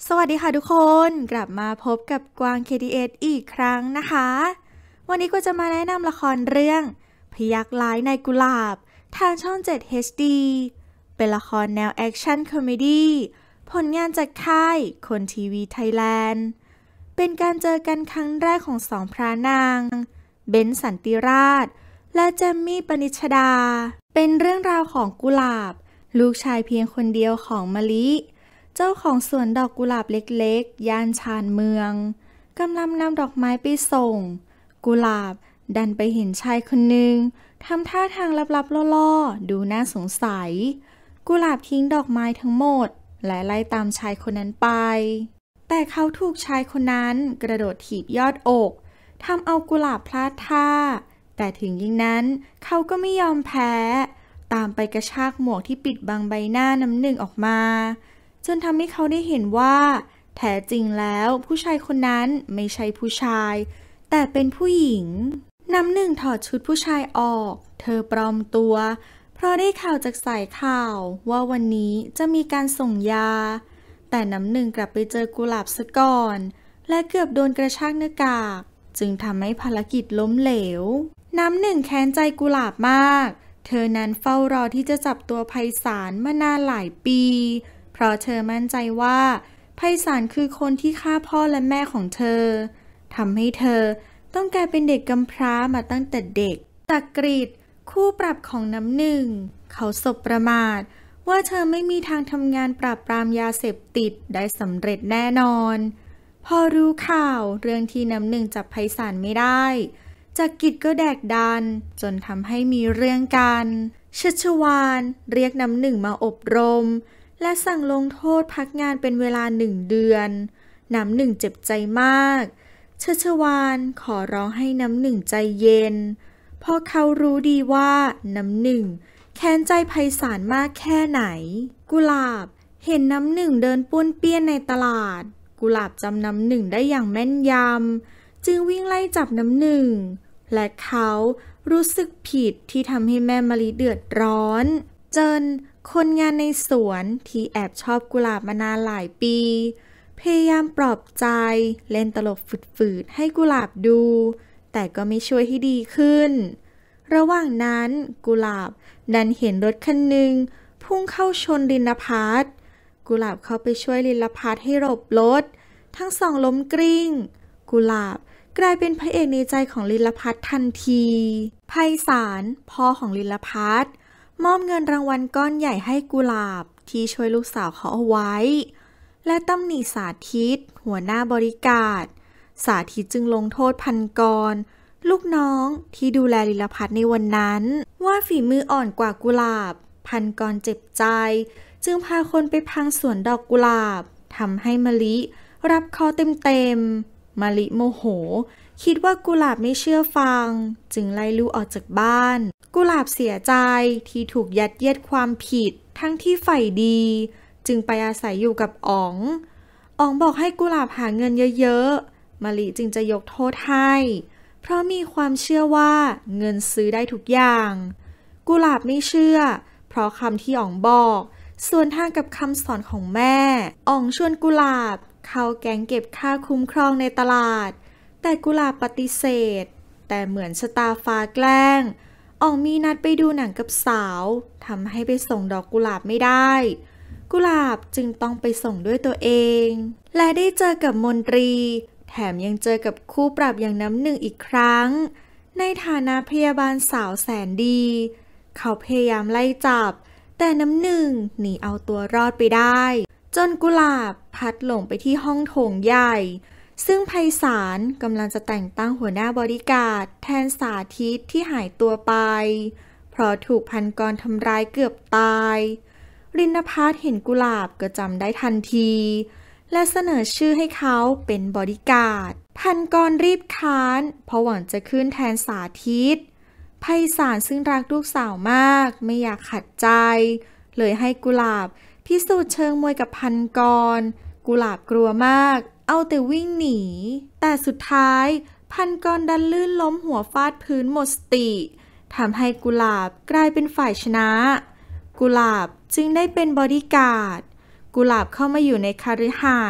สวัสดีค่ะทุกคนกลับมาพบกับกวาง KTS อีกครั้งนะคะวันนี้ก็จะมาแนะนำละครเรื่องพยัคฆ์ร้ายในกุหลาบทางช่อง 7 HD เป็นละครแนวแอคชั่นคอมเมดี้ผลงานจากค่ายคนทีวีไทยแลนด์เป็นการเจอกันครั้งแรกของสองพระนางเบนซ์สันติราชและแจมมี่ปณิชดาเป็นเรื่องราวของกุหลาบลูกชายเพียงคนเดียวของมะลิเจ้าของสวนดอกกุหลาบเล็กๆย่านชานเมืองกำลังนำดอกไม้ไปส่งกุหลาบดันไปเห็นชายคนหนึ่งทำท่าทางลับๆล่อๆดูน่าสงสัยกุหลาบทิ้งดอกไม้ทั้งหมดและไล่ตามชายคนนั้นไปแต่เขาถูกชายคนนั้นกระโดดถีบยอดอกทำเอากุหลาบพลาดท่าแต่ถึงอย่างนั้นเขาก็ไม่ยอมแพ้ตามไปกระชากหมวกที่ปิดบังใบหน้าน้ำหนึ่งออกมาจนทำให้เขาได้เห็นว่าแท้จริงแล้วผู้ชายคนนั้นไม่ใช่ผู้ชายแต่เป็นผู้หญิงน้ำหนึ่งถอดชุดผู้ชายออกเธอปลอมตัวเพราะได้ข่าวจากสายข่าวว่าวันนี้จะมีการส่งยาแต่น้ำหนึ่งกลับไปเจอกุหลาบซะก่อนและเกือบโดนกระชากหน้ากากจึงทำให้ภารกิจล้มเหลวน้ำหนึ่งแค้นใจกุหลาบมากเธอนั้นเฝ้ารอที่จะจับตัวไพศาลมานานหลายปีเพราะเธอมั่นใจว่าไพศาลคือคนที่ฆ่าพ่อและแม่ของเธอทำให้เธอต้องกลายเป็นเด็กกำพร้ามาตั้งแต่เด็กจักริดคู่ปรับของน้ำหนึ่งเขาสบประมาทว่าเธอไม่มีทางทำงานปราบปรามยาเสพติดได้สำเร็จแน่นอนพอรู้ข่าวเรื่องที่น้ำหนึ่งจับไพศาลไม่ได้จักริดก็แดกดันจนทำให้มีเรื่องกันชัชวาลเรียกน้ำหนึ่งมาอบรมและสั่งลงโทษพักงานเป็นเวลา1 เดือนน้ำหนึ่งเจ็บใจมากชัชวาลขอร้องให้น้ำหนึ่งใจเย็นเพราะเขารู้ดีว่าน้ำหนึ่งแค้นใจไพศาลมากแค่ไหนกุหลาบเห็นน้ำหนึ่งเดินป้วนเปี้ยนในตลาดกุหลาบจำน้ำหนึ่งได้อย่างแม่นยำจึงวิ่งไล่จับน้ำหนึ่งและเขารู้สึกผิดที่ทำให้แม่มะลิเดือดร้อนจนคนงานในสวนที่แอบชอบกุหลาบมานานหลายปีพยายามปลอบใจเล่นตลกฝืดๆให้กุหลาบดูแต่ก็ไม่ช่วยให้ดีขึ้นระหว่างนั้นกุหลาบดันเห็นรถคันหนึ่งพุ่งเข้าชนลินภัสกุหลาบเข้าไปช่วยลินภัสให้หลบรถทั้งสองล้มกลิ้งกุหลาบกลายเป็นพระเอกในใจของลินภัสทันทีไพศาลพ่อของลินภัสมอบเงินรางวัลก้อนใหญ่ให้กุหลาบที่ช่วยลูกสาวเขาเอาไว้และตำหนิสาธิตหัวหน้าบริการสาธิตจึงลงโทษพันกรลูกน้องที่ดูแลลิลภัสในวันนั้นว่าฝีมืออ่อนกว่ากุหลาบพันกรเจ็บใจจึงพาคนไปพังสวนดอกกุหลาบทำให้มะลิรับเคราะห์เต็มๆมะลิโมโหคิดว่ากุหลาบไม่เชื่อฟังจึงไล่ลูกออกจากบ้านกุหลาบเสียใจที่ถูกยัดเยียดความผิดทั้งที่ใฝ่ดีจึงไปอาศัยอยู่กับอ๋องบอกให้กุหลาบหาเงินเยอะๆมะลิจึงจะยกโทษให้เพราะมีความเชื่อว่าเงินซื้อได้ทุกอย่างกุหลาบไม่เชื่อเพราะคำที่อ๋องบอกสวนทางกับคำสอนของแม่อ๋องชวนกุหลาบเข้าแก๊งเก็บค่าคุ้มครองในตลาดแต่กุหลาบปฏิเสธแต่เหมือนชะตาฟ้าแกล้งอ๋องมีนัดไปดูหนังกับสาวทำให้ไปส่งดอกกุหลาบไม่ได้กุหลาบจึงต้องไปส่งด้วยตัวเองและได้เจอกับมนตรีแถมยังเจอกับคู่ปรับอย่างน้ำหนึ่งอีกครั้งในฐานะพยาบาลสาวแสนดีเขาพยายามไล่จับแต่น้ำหนึ่งหนีเอาตัวรอดไปได้จนกุหลาบพัดหลงไปที่ห้องโถงใหญ่ซึ่งไพศาลกำลังจะแต่งตั้งหัวหน้าบอดี้การ์ดแทนสาธิตที่หายตัวไปเพราะถูกพันกรทำร้ายเกือบตายรินภัสเห็นกุหลาบก็จำได้ทันทีและเสนอชื่อให้เขาเป็นบอดี้การ์ดพันกรรีบค้านเพราะหวังจะขึ้นแทนสาธิตไพศาลซึ่งรักลูกสาวมากไม่อยากขัดใจเลยให้กุหลาบพิสูจน์เชิงมวยกับพันกรกุหลาบกลัวมากเอาแต่วิ่งหนีแต่สุดท้ายพันกรดันลื่นล้มหัวฟาดพื้นหมดสติทำให้กุหลาบกลายเป็นฝ่ายชนะกุหลาบจึงได้เป็นบอดี้การ์ดกุหลาบเข้ามาอยู่ในคฤหาสน์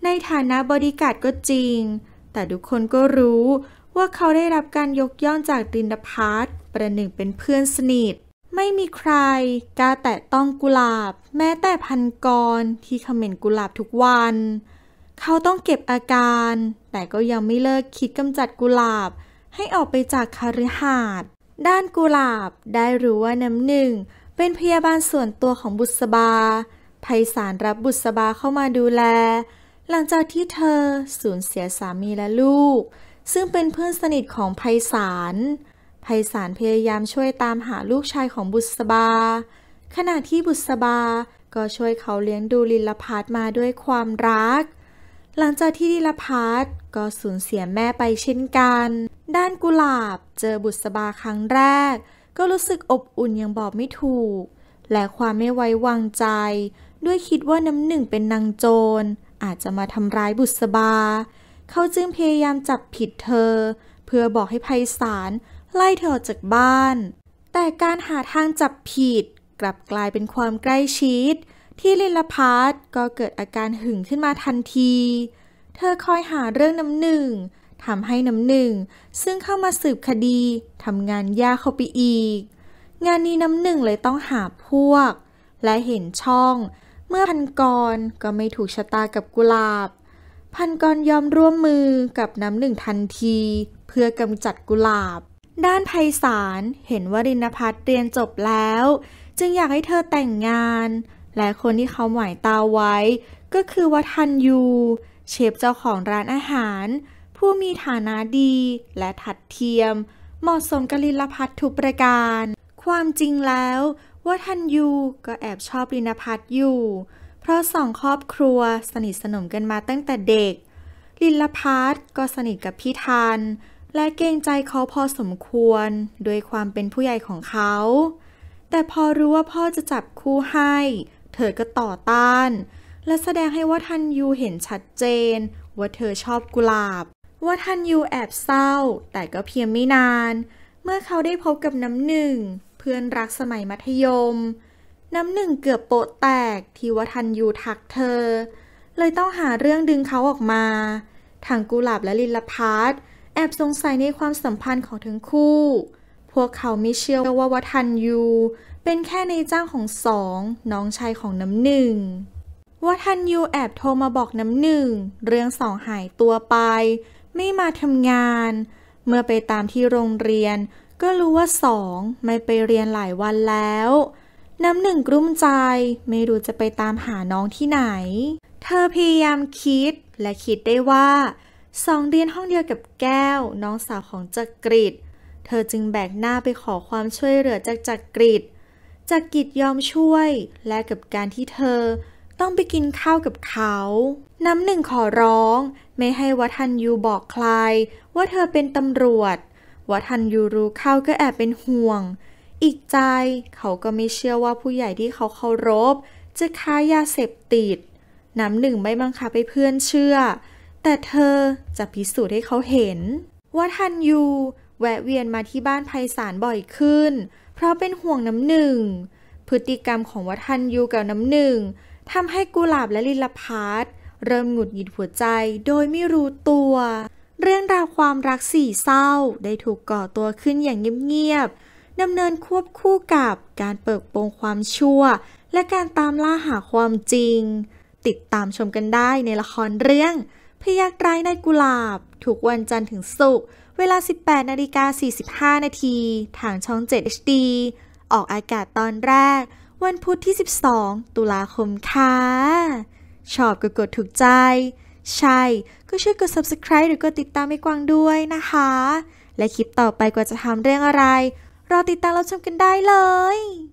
ในฐานะบอดี้การ์ดก็จริงแต่ทุกคนก็รู้ว่าเขาได้รับการยกย่องจากรินภัทรประหนึ่งเป็นเพื่อนสนิทไม่มีใครกล้าแตะต้องกุหลาบแม้แต่พันกรที่เขม่นกุหลาบทุกวันเขาต้องเก็บอาการแต่ก็ยังไม่เลิกคิดกำจัดกุหลาบให้ออกไปจากคฤหาสน์ด้านกุหลาบได้รู้ว่าน้ำหนึ่งเป็นพยาบาลส่วนตัวของบุษบาไพศาลรับบุษบาเข้ามาดูแลหลังจากที่เธอสูญเสียสามีและลูกซึ่งเป็นเพื่อนสนิทของไพศาลพยายามช่วยตามหาลูกชายของบุษบาขณะที่บุษบาก็ช่วยเขาเลี้ยงดูลิลภัทรมาด้วยความรักหลังจากที่ลิลภัทรก็สูญเสียแม่ไปเช่นกันด้านกุหลาบเจอบุษบาครั้งแรกก็รู้สึกอบอุ่นอย่างบอกไม่ถูกและความไม่ไว้วางใจด้วยคิดว่าน้ำหนึ่งเป็นนางโจรอาจจะมาทำร้ายบุษบาเขาจึงพยายามจับผิดเธอเพื่อบอกให้ไพศาลไล่เธอออกจากบ้านแต่การหาทางจับผิดกลับกลายเป็นความใกล้ชิดที่ลิลภัทรก็เกิดอาการหึงขึ้นมาทันทีเธอคอยหาเรื่องน้ำหนึ่งทำให้น้ำหนึ่งซึ่งเข้ามาสืบคดีทำงานยากเข้าไปอีกงานนี้น้ำหนึ่งเลยต้องหาพวกและเห็นช่องเมื่อพันกรก็ไม่ถูกชะตากับกุหลาบพันกรยอมร่วมมือกับน้ำหนึ่งทันทีเพื่อกำจัดกุหลาบด้านไพศาลเห็นว่ารินภัทรเรียนจบแล้วจึงอยากให้เธอแต่งงานและคนที่เขาหมายตาไว้ก็คือวัฒนยูเชฟเจ้าของร้านอาหารผู้มีฐานะดีและทัดเทียมเหมาะสมกับรินภัทรทุกประการความจริงแล้ววัฒนยูก็แอบชอบรินภัทรอยู่เพราะสองครอบครัวสนิทสนมกันมาตั้งแต่เด็กรินภัทรก็สนิทกับพี่ทันและเกรงใจเขาพอสมควรโดยความเป็นผู้ใหญ่ของเขาแต่พอรู้ว่าพ่อจะจับคู่ให้เธอก็ต่อต้านและแสดงให้วัฒนยูเห็นชัดเจนว่าเธอชอบกุหลาบวัฒนยูแอบเศร้าแต่ก็เพียงไม่นานเมื่อเขาได้พบกับน้ำหนึ่งเพื่อนรักสมัยมัธยมน้ำหนึ่งเกือบโป๊ะแตกที่วัฒนยูทักเธอเลยต้องหาเรื่องดึงเขาออกมาทางกุหลาบและลิลภัทรแอบสงสัยในความสัมพันธ์ของทั้งคู่พวกเขาไม่เชื่อว่าวัฒนยูเป็นแค่ในจ้างของสองน้องชายของน้ำหนึ่งวัฒนยูแอบโทรมาบอกน้ำหนึ่งเรื่องสองหายตัวไปไม่มาทำงานเมื่อไปตามที่โรงเรียนก็รู้ว่าสองไม่ไปเรียนหลายวันแล้วน้ำหนึ่งกลุ้มใจไม่รู้จะไปตามหาน้องที่ไหนเธอพยายามคิดและคิดได้ว่าสองเรียนห้องเดียวกับแก้วน้องสาวของจักริดเธอจึงแบกหน้าไปขอความช่วยเหลือจากจักริดยอมช่วยและกับการที่เธอต้องไปกินข้าวกับเขาน้ำหนึ่งขอร้องไม่ให้วัฒนยูบอกใครว่าเธอเป็นตำรวจวัฒนยูรู้เข้าก็แอบเป็นห่วงอีกใจเขาก็ไม่เชื่อว่าผู้ใหญ่ที่เขาเคารพจะค้ายาเสพติดน้ำหนึ่งไม่บังคับให้เพื่อนเชื่อแต่เธอจะพิสูจน์ให้เขาเห็นวัฒนยูแวะเวียนมาที่บ้านไพศาลบ่อยขึ้นเพราะเป็นห่วงน้ำหนึ่งพฤติกรรมของวัฒนยูกับน้ำหนึ่งทำให้กุหลาบและลิลภัทรเริ่มหงุดหงิดหัวใจโดยไม่รู้ตัวเรื่องราวความรักสี่เศร้าได้ถูกก่อตัวขึ้นอย่างเงียบๆดำเนินควบคู่กับการเปิดโปงความชั่วและการตามล่าหาความจริงติดตามชมกันได้ในละครเรื่องพยัคฆ์ร้ายในกุหลาบทุกวันจันทร์ถึงศุกร์เวลา 18:45 น.ทางช่อง 7 HD ออกอากาศตอนแรกวันพุธที่ 12 ตุลาคมค่ะชอบก็กดถูกใจใช่ก็ช่วยกด Subscribe หรือกดติดตามให้กวางด้วยนะคะและคลิปต่อไปกว่าจะทำเรื่องอะไรรอติดตามรับชมกันได้เลย